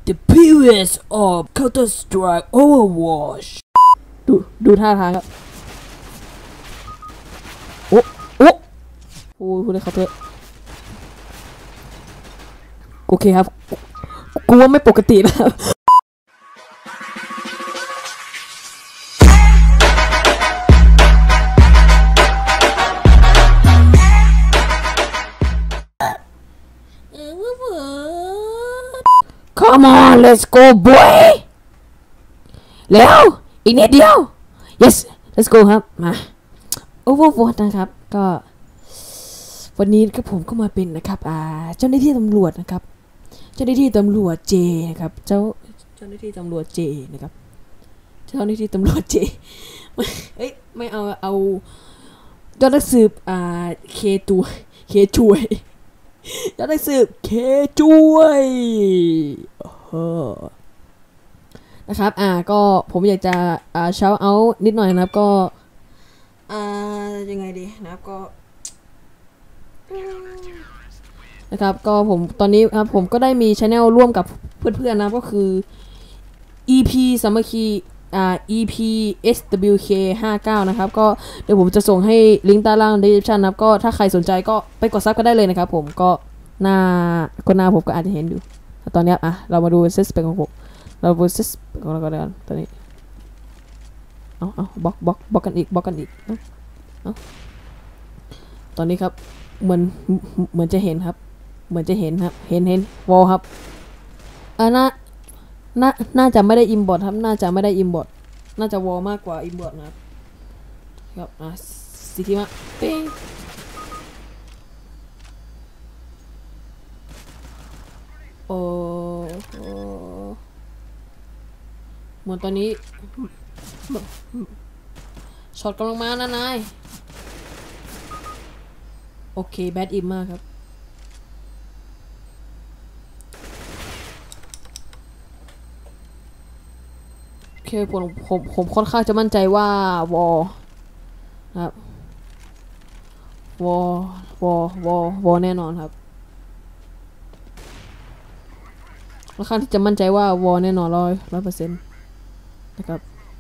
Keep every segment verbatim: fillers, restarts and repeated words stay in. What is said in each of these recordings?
The previous of Counter Strike Overwatch ดูดูท่าทางครับโอ้โอ้โอ้คุณได้ครับเถอะโอเคครับกูว่าไม่ปกตินะCome on let's go boy แล้วอีกนิดเดียว yes let's go ครับมา Overwatch นะครับก็วันนี้ก็ผมก็มาเป็นนะครับอ่าเจ้าหน้าที่ตำรวจนะครับเจ้าหน้าที่ตำรวจเจนะครับเจ้าเจ้าหน้าที่ตำรวจเจนะครับเจ้าหน้าที่ตำรวจเจเอ้ยไม่เอาเอาเจ้าหน้าที่สืบอ่าเคตัวเคช่วยเจ้าหน้าที่สืบเคช่วยนะครับอ่าก็ผมอยากจะอ่าเช้าเอานิดหน่อยนะครับก็อ่ายังไงดีนะครับก็นะครับก็ผมตอนนี้ครับผมก็ได้มีช anel ร่วมกับเพื่อนๆนะก็คือ อี พี สามัคคีอ่า อี พี เอส ดับเบิลยู เค ห้าสิบเก้านะครับก็เดี๋ยวผมจะส่งให้ลิงก์ใต้ล่าง description นะครับก็ถ้าใครสนใจก็ไปกดซับก็ได้เลยนะครับผมก็หน้าคนหน้าผมก็อาจจะเห็นอยู่ตอนนี้อ่ะเรามาดูเซตสเปคของผมเราดูเซตสเปคของเราก็ได้ตอนนี้เอาเอาบล็อกบล็อกบล็อกกันอีกบล็อกกันอีกเอาเอาตอนนี้ครับเหมือนเหมือนจะเห็นครับเหมือนจะเห็นครับเห็นเห็นวอลครับอ่าน่าน่าน่าจะไม่ได้อิมบอร์ตครับน่าจะไม่ได้อิมบอร์ตน่าจะวอลมากกว่าอิมบอร์ตนะครับครับอ่ะสิทีมาเป้งโอ้โหเหมือนตอนนี้ช็อตกำลังมานะนายโอเคแบดอิมมากครับโอเคผมผมผมค่อนข้างจะมั่นใจว่าวอลครับวอลวอลวอลวอลแน่นอนครับค่อนข้างที่จะมั่นใจว่าวอลแน่นอนร้อยร้อยเปอร์เซ็นต์นะครับ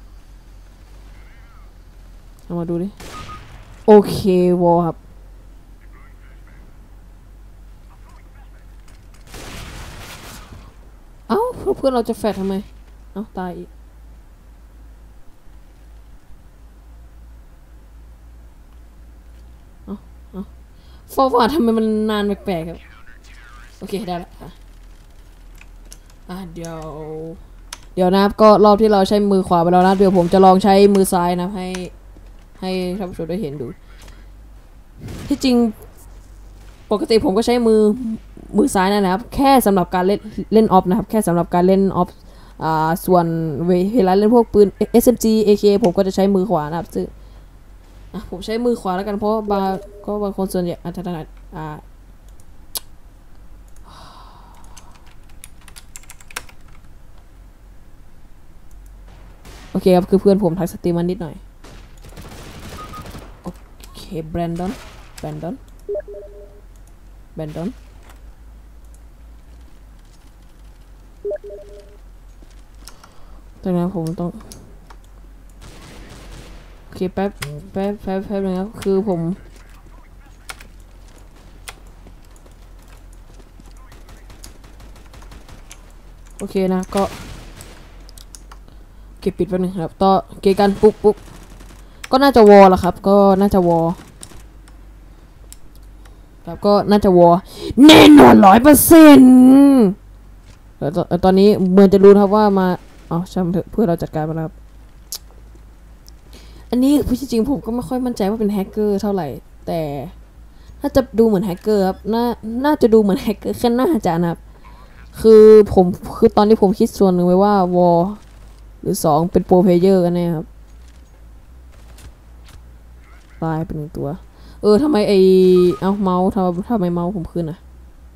เอามาดูดิโอเควอลครับเอ้าเพื่อนเราจะแฟดทำไมเอ้าตายอีกเอ้าเอ้าฟอร์วาร์ดทำไมมันนานแปลกๆครับโอเคได้ละอ่ะเดี๋ยวเดี๋ยวนะครับก็รอบที่เราใช้มือขวาไปแล้วนะเดี๋ยวผมจะลองใช้มือซ้ายนะให้ให้ท่านผู้ชมได้เห็นดูที่จริงปกติผมก็ใช้มือมือซ้ายนะครับแค่สำหรับการเล่นเล่นออฟนะครับแค่สำหรับการเล่นออฟอ่าส่วนเวลาเล่นพวกปืน เอส เอ็ม จี เอ เค ผมก็จะใช้มือขวานะครับซึ่งอ่ะผมใช้มือขวาแล้วกันเพราะบางก็บางคนส่วนใหญ่อาจจะถนัดอ่าโอเคครับคือเพื่อนผมทักสตรีมมันนิดหน่อยโอเคแบรนดอนแบรนดอนแบรนดอนตอนนี้ผมต้องโอเคแป๊บแป๊บแป๊บแป๊บนึงครับคือผมโอเคนะก็เก็บปิดไปหนึ่งครับต่อเกกันปุ๊บปุ๊บก็น่าจะวอลละครับก็น่าจะวอลครับก็น่าจะวอลแน่นอนร้อยเปอร์เซ็นต์แต่ตอนนี้เหมือนจะรู้ครับว่ามาอ๋อช่างเถอะเพื่อเราจัดการมาแล้วครับอันนี้พี่จริงผมก็ไม่ค่อยมั่นใจว่าเป็นแฮกเกอร์เท่าไหร่แต่น่าจะดูเหมือนแฮกเกอร์ครับน่าน่าจะดูเหมือนแฮกเกอร์แค่น่าจะนะครับคือผมคือตอนนี้ผมคิดส่วนหนึ่งไว้ว่าวอลหรือสองเป็นโปรเพลเยอร์กันแน่ครับตายเป็นหนึ่งตัวเออทำไมไอเอาเมาส์ทำทำไมเมาส์ผมขึ้นอ่ะ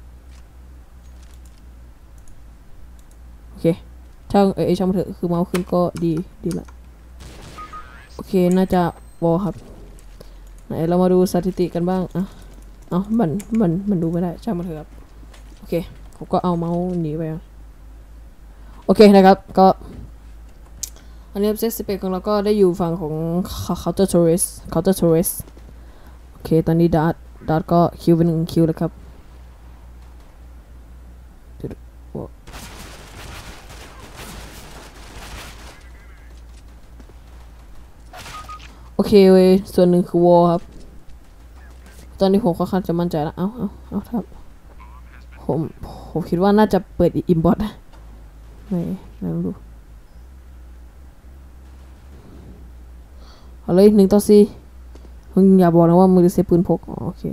โอเคช่างเออช่างเถอะคือเมาส์ขึ้นก็ดีดีละโอเคน่าจะวอลครับไหนเรามาดูสถิติกันบ้างอ่ะเอามันมันมันดูไม่ได้ช่างมันเถอะครับโอเคผมก็เอาเมาส์หนีไปโอเคนะครับก็อันนี้เซตสเปคของเราก็ได้อยู่ฝั่งของ counter terrorist counter terrorist โอเคตอนนี้ดาร์ดดาร์ดก็คิวเป็นหนึ่งคิวแล้วครับโอเคเว้ยส่วนหนึ่งคือวอลครับตอนนี้ผมค่อนข้างจะมั่นใจแล้วเอาเอาเอาครับผมผมคิดว่าน่าจะเปิดอิมบอทไหนไหนลองดูเอาเลยหนึ่งต่อสี่มึงอย่าบอกนะว่ามือเซฟปืนพกอ๋อโอเค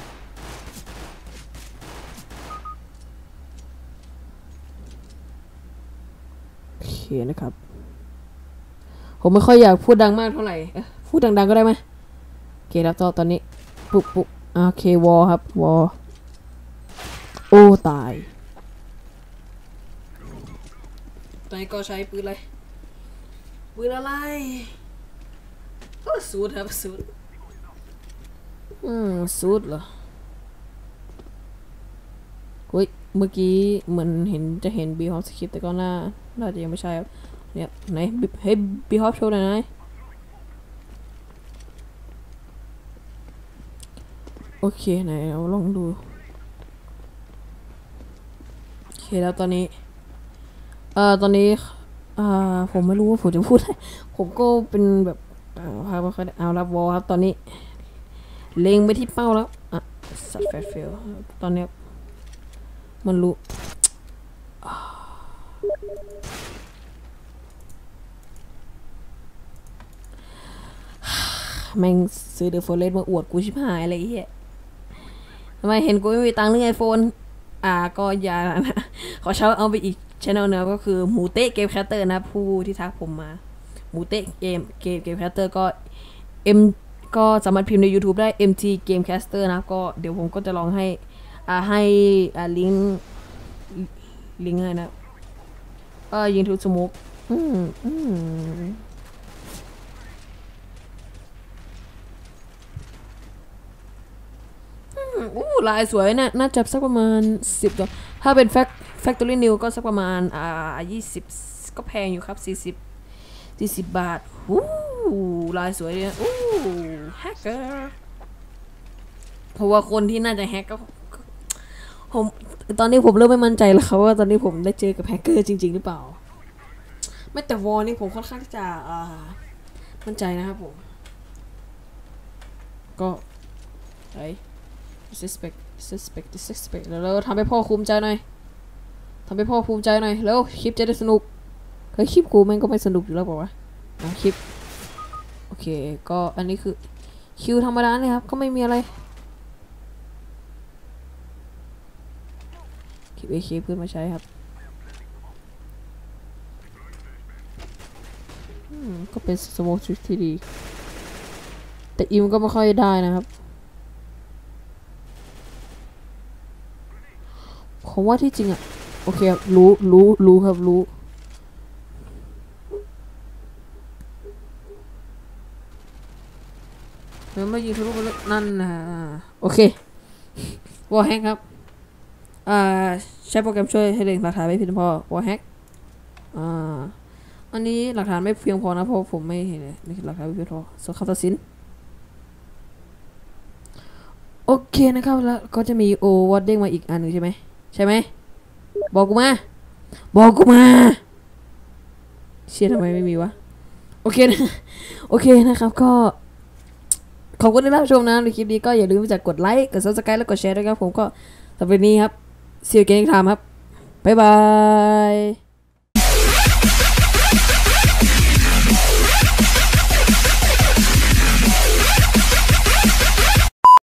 โอเคนะครับผมไม่ค่อยอยากพูดดังมากเท่าไหร่พูดดังๆก็ได้ไหมโอเคแล้วตอนนี้ปุ๊บปุ๊บโอเควอลครับวอลโอ้ตายตอนนี้ก็ใช้ปืนอะไรปืนอะไรก็สูดครับสูดอืมสูดเหรอเฮ้ยเมื่อกี้เหมือนเห็นจะเห็นบีฮอปสคริปต์แต่ก็น่าน่าจะยังไม่ใช่ครับเนี่ยไหนเฮ้ยบีฮอปโชว์หน่อยนะโอเคไหนเราลองดูโอเคแล้วตอนนี้เอ่อตอนนี้อ่าผมไม่รู้ว่าผมจะพูดอะไรผมก็เป็นแบบพาไปค่อยเอารับวอลครับตอนนี้เล็งไปที่เป้าแล้วอ่ะสัตว์แฟร์เฟลตอนนี้มันรู้แม่งซื้อเดอะโฟเรสมาอวดกูชิบหายอะไรเงี้ยทำไมเห็นกูไม่มีตังค์เรื่องไอโฟนอ่าก็อย่านะขอเช่าเอาไปอีกช่องเนื้อก็คือหมูเตะเกมแคสเตอร์นะผู้ที่ทักผมมาหมูเตะเกมเกมเกมแคสเตอร์ก็เอ็มก็สามารถพิมพ์ใน YouTube ได้ เอ็ม ที Gamecaster นะก็เดี๋ยวผมก็จะลองให้อ่าให้อ่าลิงก์ลิงก์ให้นะเออยิงทุกสมุกอืมอืมอู้ลายสวยนะน่าจะสักประมาณสิบตัวถ้าเป็นแฟคแฟคทอรี่นิวก็สักประมาณอ่ายี่สิบก็แพงอยู่ครับสี่สิบสี่สิบบาทอู้ลายสวยเลยอู้แฮกเกอร์เพราะว่าคนที่น่าจะแฮกก็ผมตอนนี้ผมเริ่มไม่มั่นใจแล้วครับว่าตอนนี้ผมได้เจอกับแฮกเกอร์จริงๆหรือเปล่าไม่แต่วอลนี่ผมค่อนข้างจะอ่ามั่นใจนะครับผมก็ไอ้ suspect suspect suspect แล้วเราทำให้พ่อภูมิใจหน่อยทำให้พ่อภูมิใจหน่อยแล้วคลิปจะได้สนุกเฮ้ยคลิปกูแม่งก็ไม่สนุกอยู่แล้วบอกว่าคลิปโอเคก็อันนี้คือคิวธรรมดาเลยครับก็ไม่มีอะไรคลิป เอ เค เพื่อนมาใช้ครับก็เป็นสโมกทริคที่ดีแต่อิมก็ไม่ค่อยได้นะครับผมว่าที่จริงอะโอเคครับรู้รู้รู้ครับรู้แล้วไม่ยิงทะลุไปนั่นนะโอเควอลแฮกครับอ่าใช้โปรแกรมช่วยให้เล็งหลักฐานไม่เพียงพอวอลแฮกอ่าอันนี้หลักฐานไม่เพียงพอนะเพราะผมไม่เห็นเลยนี่หลักฐานไม่เพียงพอส่วนคำตัดสินโอเคนะครับแล้วก็จะมีโอวัดเด้งมาอีกอันหนึ่งใช่ไหมใช่ไหมบอกกูมาบอกกูมาเชี่ยทำไมไม่มีวะโอเคนะโอเคนะครับก็ขอบคุณที่รับชมนะในคลิปนี้ก็อย่าลืมจะกดไลค์กด ซับสไครบ์ และกดแชร์ด้วยครับผมก็สำหรับวันนี้ครับ see you again next time ครับบ๊ายบาย